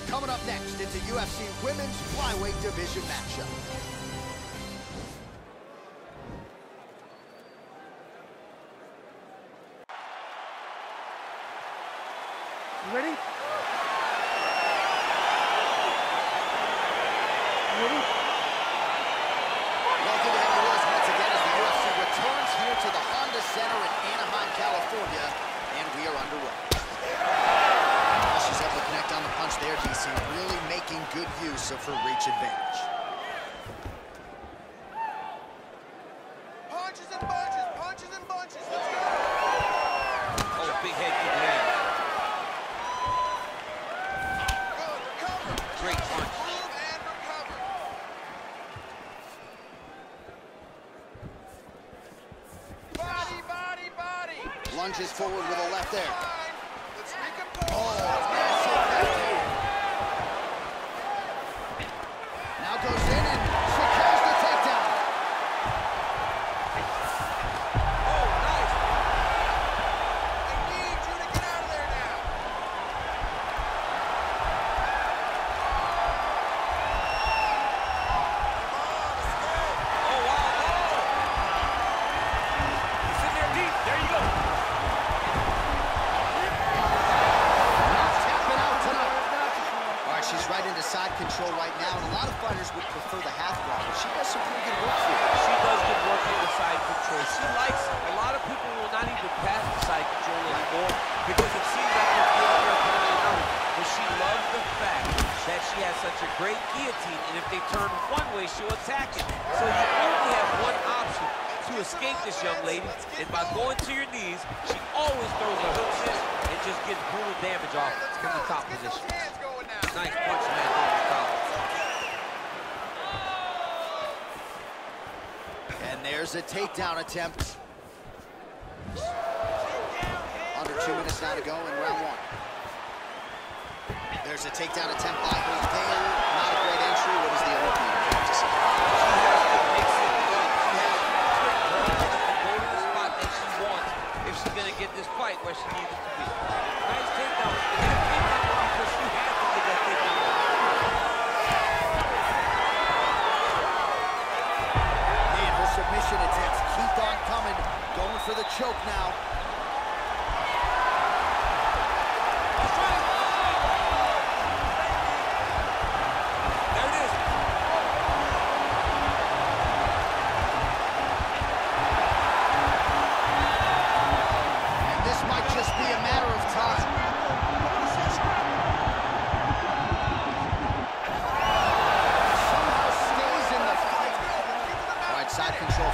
Coming up next, it's a UFC Women's Flyweight Division matchup. You ready? Welcome to Henry Willis once again as the UFC returns here to the Honda Center in Anaheim, California, and we are underway. Well, she's able to connect on the punch there, DC, really making good use of her reach advantage. Punches and bunches, punches and bunches, let's go! Oh, big head kick land. Good, recover! Great punch. Move and recover. Body, body, body! Lunges forward with a left there. Fine. Let's recompose. Oh, massive left hand. Now goes in and secures the takedown. Oh, nice. I need you to get out of there now. Oh, wow. Oh. It's in there deep. There you go. Not tapping out tonight. All right, she's right into side control right now, and a lot of fighters would prefer the half guard, but she does some pretty good work for her. She does good work in the side control. She likes it. A lot of people will not even pass the side control anymore because it seems like they're giving her penalty out. But she loves the fact that she has such a great guillotine, and if they turn one way, she'll attack it. So you only have one option to escape this young lady, and by going to your knees, she always throws her hooks in and just gets brutal damage off from the top Get position. those hands going now. Nice punch, man, on the top. And there's a takedown attempt. Under 2 minutes now to go in round one. There's a takedown attempt by her there. Not a great entry. What is the Olympian have to say? She has to mix it up. She has to trick her to go to the spot that she wants if she's going to get this fight where she needs it to be. Nice takedown. And that takedown because she has to get that takedown. And her submission attempts keep on coming. Going for the choke now. There it is. And this might just be a matter of time. Somehow stays in the fight. All right, side control.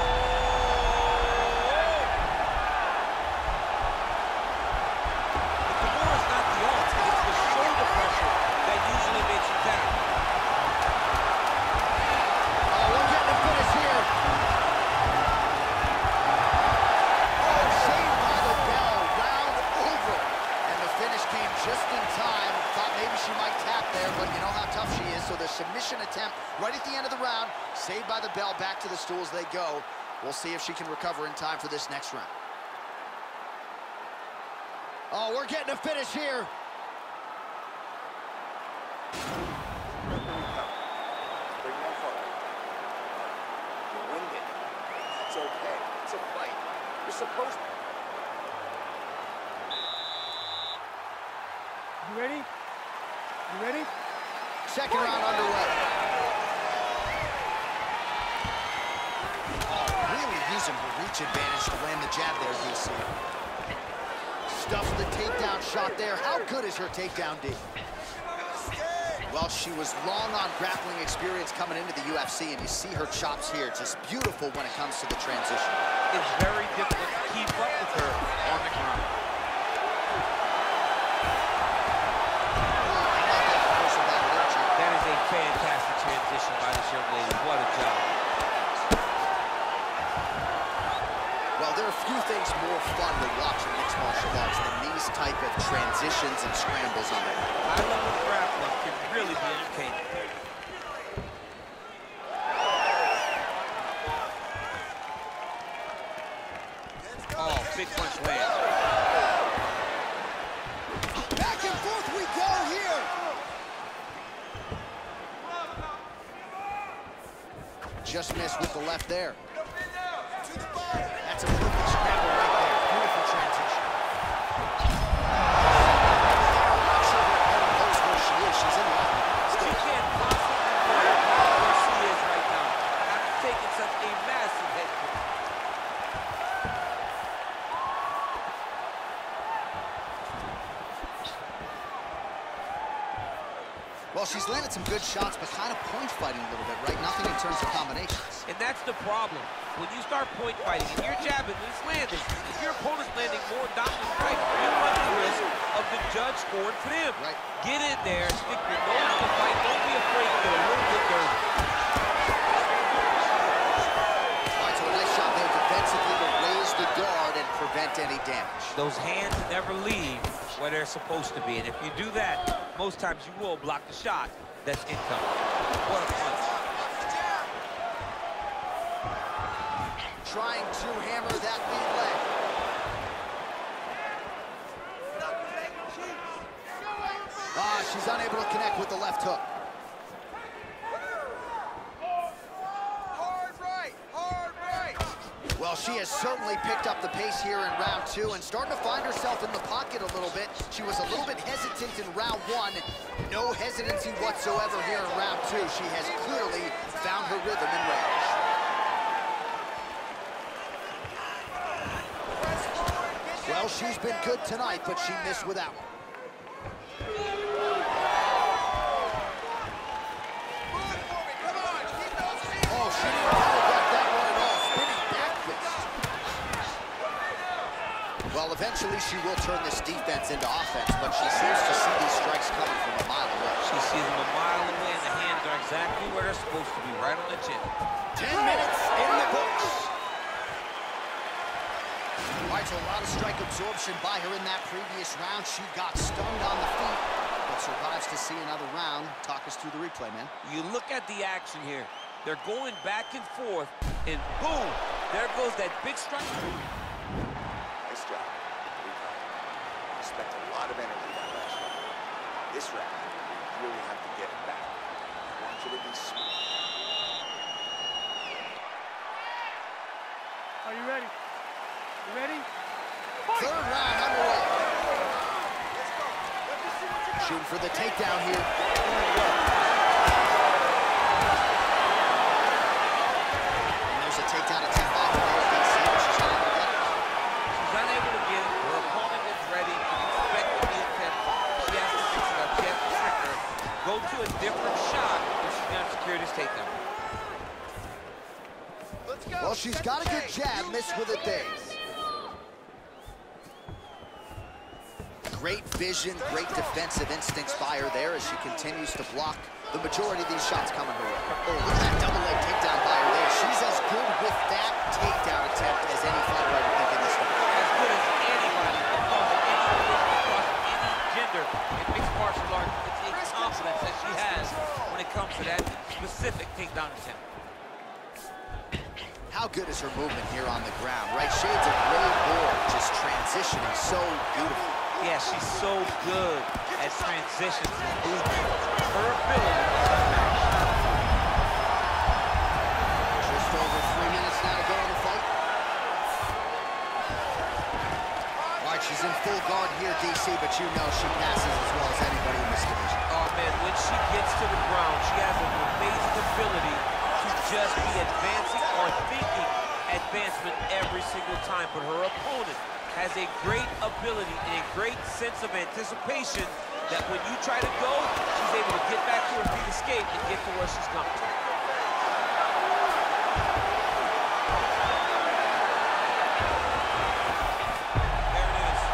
The more is not the arms, it's the shoulder pressure that usually makes you tap. Oh, we're getting a finish here. Oh, saved by the bell. Round over. And the finish came just in time. Thought maybe she might tap there, but you know how tough she is. So the submission attempt right at the end of the round, saved by the bell. Back to the stools they go. We'll see if she can recover in time for this next round. Oh, we're getting a finish here. Bring one forward. You winged it. It's okay. It's a fight. You're supposed to. You ready? You ready? Second round underway. Oh, really using her reach advantage to land the jab there, DC. Stuffs the takedown shot there. How good is her takedown, D? Well, she was long on grappling experience coming into the UFC, and you see her chops here. Just beautiful when it comes to the transition. It's very difficult to keep up with her on the ground. That is a fantastic transition by this young lady. What a job. Well, there are few things more fun to watch in mixed martial arts than these type of transitions and scrambles on it. High-level grappling can really be entertaining. Oh, big punch land. just missed with the left there. That's a perfect scramble right there. Beautiful transition. I'm not sure her opponent knows where she is. She's in line. She can't possibly know where she is right now. After taking such a massive head kick. Well, she's landed some good shots, but kind of point fighting a little bit, right? Nothing in terms of combinations. And that's the problem. When you start point fighting and you're jabbing and it's landing, if your opponent's landing more dominant strikes, you run the risk of the judge scoring for them. Right. Get in there, stick your nose in the fight, don't be afraid to get a little bit dirty. All right, so a nice shot there defensively to raise the guard and prevent any damage. Those hands never leave where they're supposed to be, and if you do that, most times you will block the shot that's incoming. What a punch. Trying to hammer that lead leg. She's unable to connect with the left hook. Hard right, hard right. Well, she has certainly picked up the pace here in round 2 and starting to find herself in the pocket a little bit. She was a little bit hesitant in round 1. No hesitancy whatsoever here in round 2. She has clearly found her rhythm and range. Well, she's been good tonight, but she missed with that one. Oh, she didn't telegraph that one at all. Spinning back fist. Well, eventually she will turn this defense into offense, but she seems to see these strikes coming from a mile away. She sees them a mile away, and the hands are exactly where they're supposed to be, right on the chin. 10 minutes in the books. All right, so a lot of strike absorption by her in that previous round. She got stunned on the feet, but survives to see another round. Talk us through the replay, man. You look at the action here. They're going back and forth, and boom, there goes that big strike. Nice job. You spent a lot of energy that last round. This round, you really have to get it back. I want you to be smart. Are you ready? You ready? Third round underway. Shooting for the takedown here. And there's a takedown attempt by her. She's unable to get it. She's unable to get it. Her opponent is ready. Expecting the attempt. She has to fix it up. She has to trick her. Go to a different shot, and she's going to secure this takedown. Well, she's got a good jab, missed with it there. Great vision, great defensive instincts by her there as she continues to block the majority of these shots coming her way. Oh, look at that double leg takedown by her there. She's as good with that takedown attempt as any fighter I would think in this fight. As good as anybody, across any position, across any gender in mixed martial arts. It's a confidence that she has when it comes to that specific takedown attempt. How good is her movement here on the ground, right? Shades of gray board, just transitioning so beautiful. Yeah, she's so good at transitions and movement. Her ability is unmatched. Just over 3 minutes now to go in the fight. All right, she's in full guard here, DC, but you know she passes as well as anybody in this division. Oh, man, when she gets to the ground, she has an amazing ability to just be advancing or thinking advancement every single time. But her opponent has a great ability and a great sense of anticipation that when you try to go, she's able to get back to her feet, escape, and get to where she's coming from. There it is.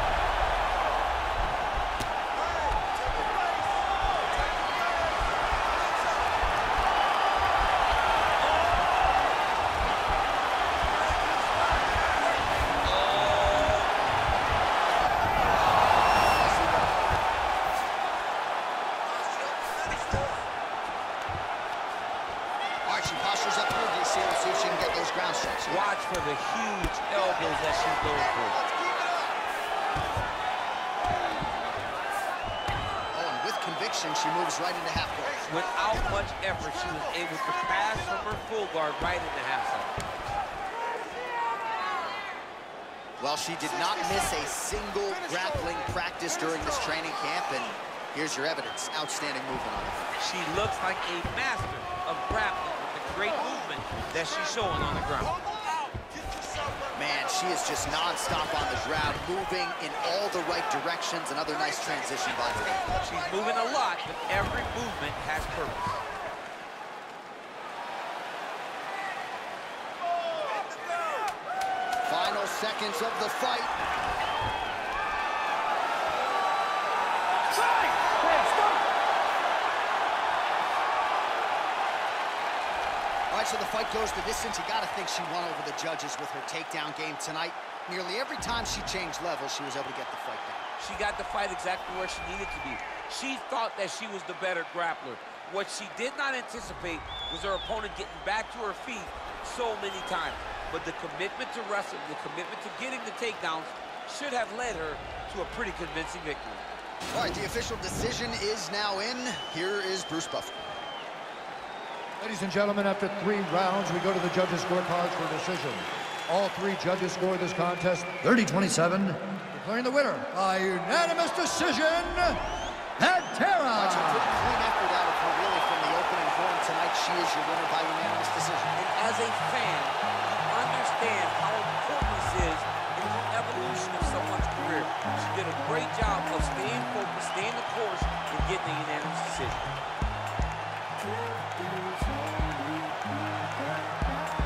She postures up here, DC. We'll see if she can get those ground strikes. Watch for the huge elbows that she's going for. Oh, and with conviction, she moves right into half guard. Without much effort, she was able to pass from her full guard right into half guard. Well, she did not miss a single grappling practice during this training camp, and here's your evidence. Outstanding movement on her. She looks like a master of grappling with the great movement that she's showing on the ground. Man, she is just nonstop on the ground, moving in all the right directions. Another nice transition by her. She's moving a lot, but every movement has purpose. Final seconds of the fight. All right, so the fight goes the distance. You got to think she won over the judges with her takedown game tonight. Nearly every time she changed levels, she was able to get the fight down. She got the fight exactly where she needed to be. She thought that she was the better grappler. What she did not anticipate was her opponent getting back to her feet so many times. But the commitment to wrestling, the commitment to getting the takedowns should have led her to a pretty convincing victory. All right, the official decision is now in. Here is Bruce Buffer. Ladies and gentlemen, after 3 rounds, we go to the judges' scorecards for decision. All 3 judges scored this contest 30-27, declaring the winner by unanimous decision, Pantera. That's a pretty clean effort out of her, really, from the opening form tonight. She is your winner by unanimous decision. And as a fan, you understand how important this is in the evolution of someone's career. She did a great job of staying focused, staying the course, and getting a unanimous decision.